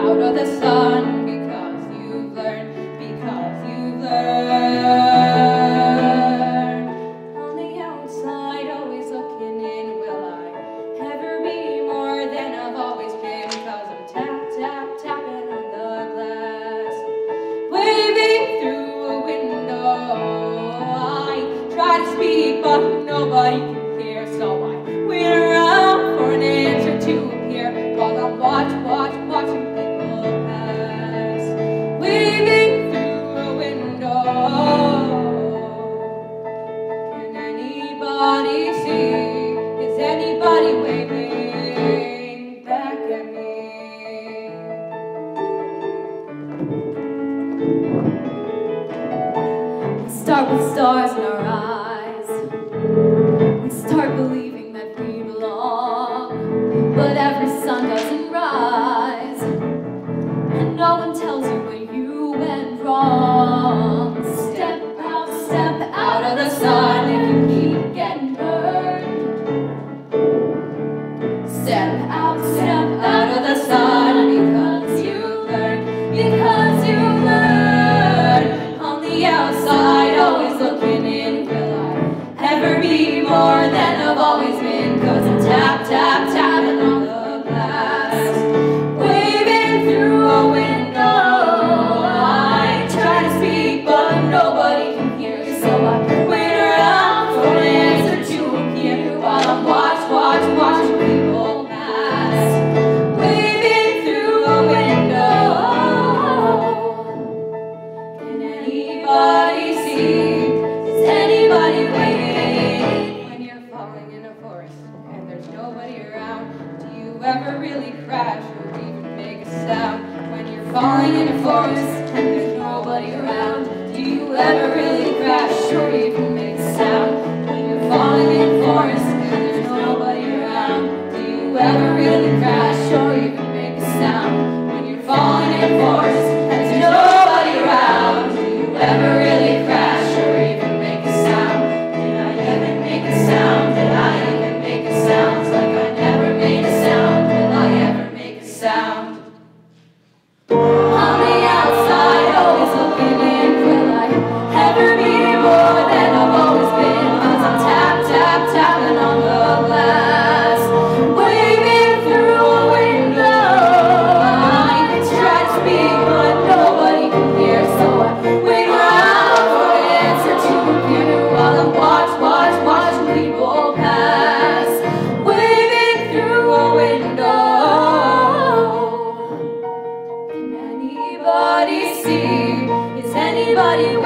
out of the sun, because you've learned. On the outside, always looking in, will I ever be more than I've always been? Cause I'm tapping on the glass, waving through a window. I try to speak, but nobody can hear, so I wait around for an answer to appear while I'm watching people pass, waving through a window. Can anybody see? Is anybody waving back at me? We start with stars in our eyes. We start believing that we belong, but every sun doesn't rise, and no one tells you where you went wrong. Step out of the sun if you keep getting burned. Step out of the sun, because you learn. On the outside, always looking in, will I ever be more than I've always been? Cause I'm tapping on the glass, waving through a window. I try to speak, but nobody can hear, so I wait around for an answer to appear while I'm watching people pass, waving through a window. Can anybody see? Is anybody waiting? When you're falling in a forest and there's nobody around, do you ever really crash or even make a sound? When you're falling in a forest and there's nobody around, do you ever really crash or even make a sound? When you're falling in a forest and there's nobody around, do you ever really crash or even make a sound? When you're falling in a forest and there's nobody around, do you ever really crash or even make a sound? Did I even make a sound? Did I even make a sound? Like I never made a sound. Will I ever make a sound? On the outside, always looking in, will I ever be more than I've always been? Cause I'm tapping on the glass, waving through a window. I try to speak, but nobody can hear, so I wait around for an answer to appear while I'm watching people pass, waving through a window. Can anybody see? Is anybody